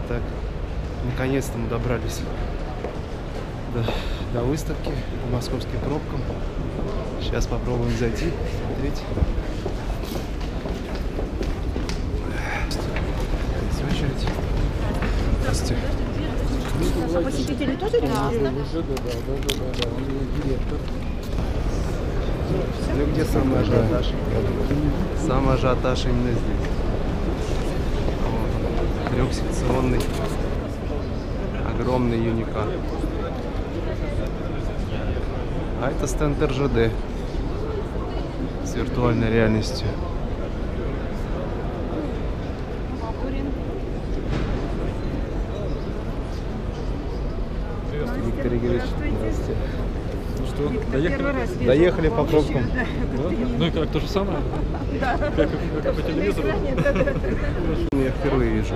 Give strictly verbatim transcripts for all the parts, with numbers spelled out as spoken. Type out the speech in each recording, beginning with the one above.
Так, наконец-то мы добрались до, до выставки по московским пробкам. Сейчас попробуем зайти, смотреть. Здесь очередь. Здравствуйте. А посетители тоже? Да. Ну где самый ажиотаж? Самый ажиотаж именно здесь. Вот. Трехсекционный, огромный юникар. А это стенд эр жэ дэ с виртуальной реальностью. Виктор Игоревич, здравствуйте. Ну что, доехали? Доехали по пробкам. Да? Ну и как, то же самое? Да. Как, как по телевизору? Я впервые вижу.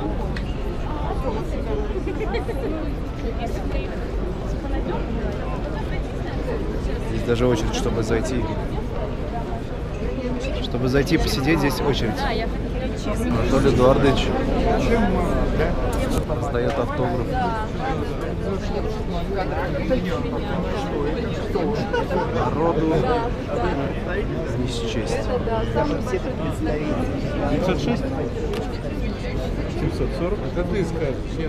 Здесь даже очередь, чтобы зайти. Чтобы зайти посидеть, здесь очередь. Анатолий Эдуардович раздает автограф. Народу не счесть. девятьсот шесть? семьсот сорок? Это ты скажешь.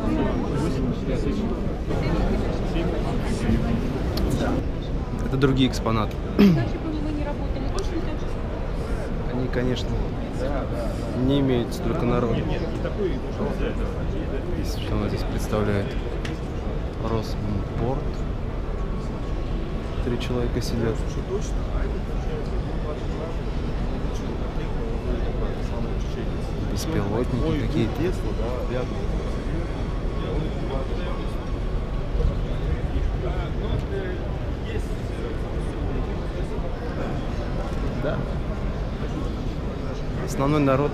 Это другие экспонаты. Они, конечно, не имеют столько народа. Что она здесь представляет? Росминпорт. Три человека сидят. Беспилотники какие-то. Да. Основной народ,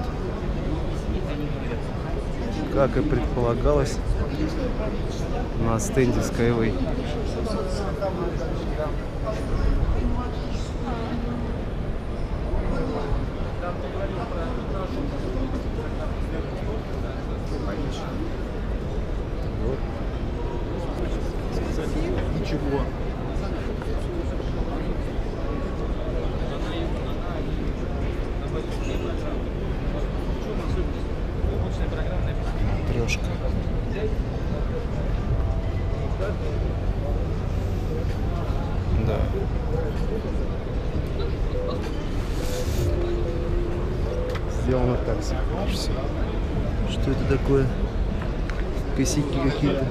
как и предполагалось, на стенде Skyway. Ничего. Трешка. Да. Сделано так все. Что это такое? Косяки какие-то.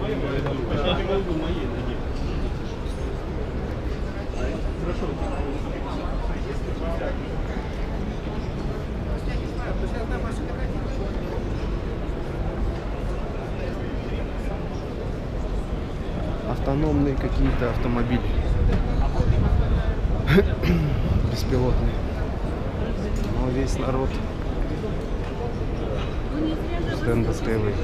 Автономные какие-то автомобили. Беспилотные. Но весь народ стенда Skyway.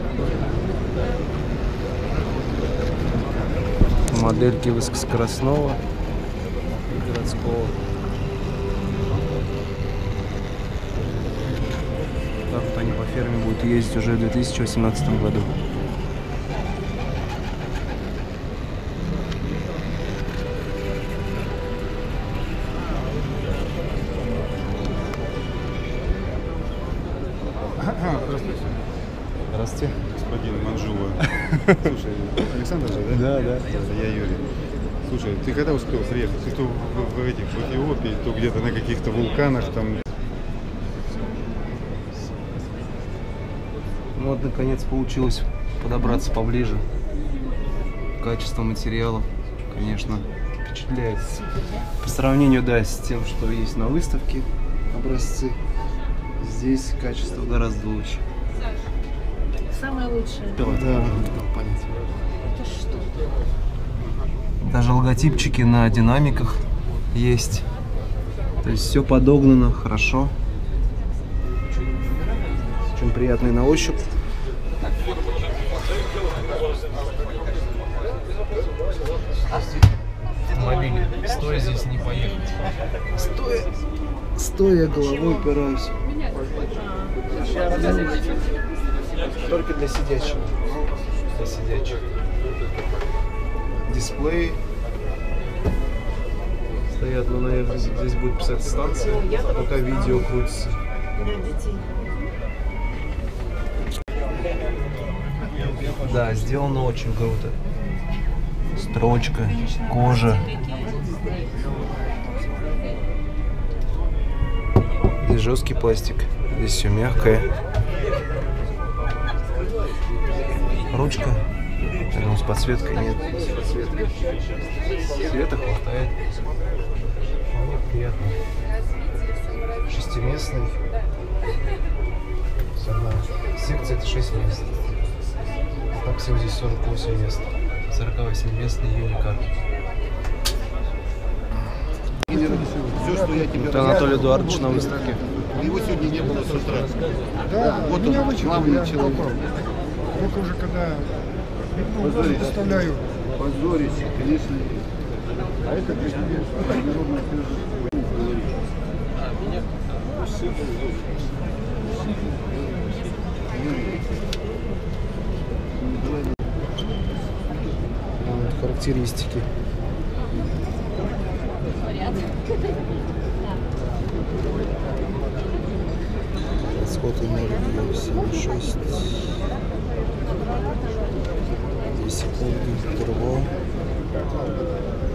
Модельки высокоскоростного и городского. Так вот они по ферме будут ездить уже в две тысячи восемнадцатом году. Здравствуйте. Здравствуйте. Господин Манжула. Слушай, Александр же, да? Да, да. Я Юрий. Слушай, ты когда успел приехать? Ты то в, в этих в Эфиопии, то где-то на каких-то вулканах там. Ну вот наконец получилось подобраться поближе. Качество материалов, конечно, впечатляет. По сравнению, да, с тем, что есть на выставке образцы, здесь качество гораздо лучше. Самое лучшее. Да, понять. Это что? Даже логотипчики на динамиках есть. То есть все подогнано хорошо. Очень приятный на ощупь. Автомобиль. Стоя здесь не поехать. Стоя, стоя головой упираюсь. Только для сидячих. Для сидячих. Дисплей. Стоят, ну, наверное, здесь будет писать станция, пока видео крутится. Да, сделано очень круто. Строчка, кожа. Здесь жесткий пластик, здесь все мягкое. Ручка. Я думаю, с подсветкой нет. С подсветкой. Света хватает. Вполне приятно. Шестиместный. Одна секция это шесть мест. А так всего здесь сорок восемь мест. сорок восемь местный юникар. Все, что я тебе Это Анатолий Эдуардович на выставке. Его сегодня не было с утра. Да, Вот меня он, вычислили, главный я человек. попал. Только уже когда ну, даже доставляю. Позорище, конечно. А это для тебя международная Характеристики. Расход энергии семь шесть. две секунды. Турбо.